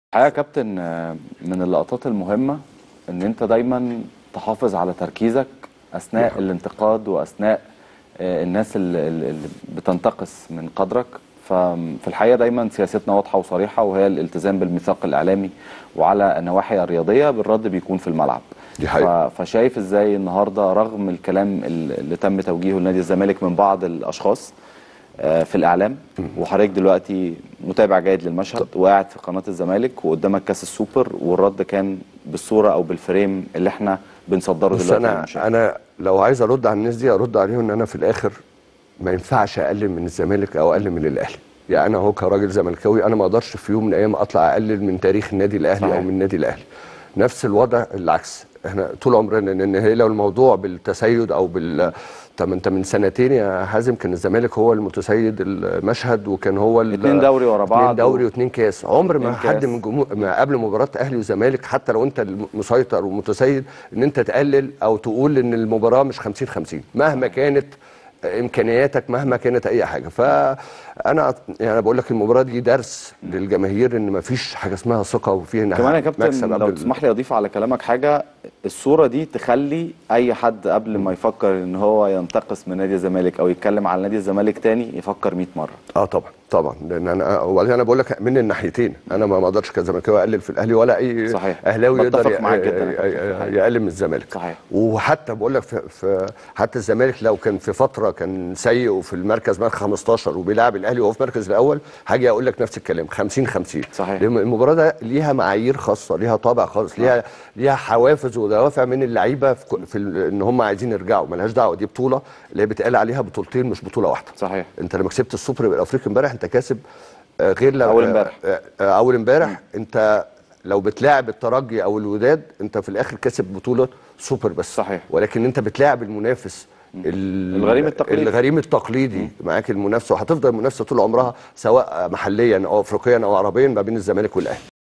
الحقيقة يا كابتن، من اللقطات المهمة ان انت دايما تحافظ على تركيزك دي اثناء الانتقاد واثناء الناس اللي بتنتقص من قدرك. ففي الحقيقة دايما سياستنا واضحة وصريحة، وهي الالتزام بالميثاق الإعلامي، وعلى النواحي الرياضية بالرد بيكون في الملعب. حقيقة. فشايف ازاي النهاردة رغم الكلام اللي تم توجيهه لنادي الزمالك من بعض الأشخاص في الإعلام، وحضرتك دلوقتي متابع جيد للمشهد وقاعد في قناة الزمالك وقدامك كاس السوبر، والرد كان بالصورة أو بالفريم اللي احنا بنصدره بص، دلوقتي انا لو عايز ارد على الناس دي ارد عليهم ان انا في الاخر ما ينفعش اقلل من الزمالك او اقلل من الاهلي. يعني انا اهو كراجل زملكاوي انا ما اقدرش في يوم من الايام اطلع اقلل من تاريخ النادي الاهلي صحيح. او من النادي الاهلي. نفس الوضع العكس، احنا طول عمرنا ان هي لو الموضوع بالتسيد او طب انت من سنتين يا حازم كان الزمالك هو المتسيد المشهد، وكان هو 2 دوري ورا 2 بعض دوري و2 كاس. عمر ما و2 حد كاس. من جمهور ما قبل مباراه اهلي وزمالك حتى لو انت المسيطر ومتسيد ان انت تقلل او تقول ان المباراه مش 50-50 مهما كانت امكانياتك، مهما كانت اي حاجه. فانا يعني بقول لك المباراه دي درس للجماهير ان ما فيش حاجه اسمها ثقه وفيه كمان يا مكسب كابتن لو تسمح لي اضيف على كلامك حاجه، الصوره دي تخلي اي حد قبل ما يفكر ان هو ينتقص من نادي الزمالك او يتكلم على نادي الزمالك تاني يفكر 100 مره. طبعا طبعا، لان انا وبعدين انا بقول لك من الناحيتين، انا ما اقدرش كزملكاوي اقلل في الاهلي ولا اي صحيح. اهلاوي يقدر بتفق معاك جدا يا كابتن. يقلل من الزمالك. صحيح. وحتى بقول لك حتى الزمالك لو كان في فتره كان سيء وفي المركز 15 وبيلعب الاهلي وهو في المركز الاول، هاجي اقول لك نفس الكلام 50-50. صحيح. المباراه ده ليها معايير خاصه، ليها طابع خاص، ليها حوافز ودوافع من اللعيبه في ان هم عايزين يرجعوا. مالهاش دعوه، دي بطوله اللي هي بيتقال عليها بطولتين مش بطوله واحده. صحيح. انت لما كسبت السوبر الافريقي امبارح انت كاسب غير لو اول امبارح انت لو بتلاعب الترجي او الوداد انت في الاخر كاسب بطوله سوبر بس. صحيح. ولكن انت بتلاعب المنافس الغريم التقليدي معاك المنافسه، وهتفضل المنافسه طول عمرها سواء محليا او افريقيا او عربيا ما بين الزمالك والاهلي.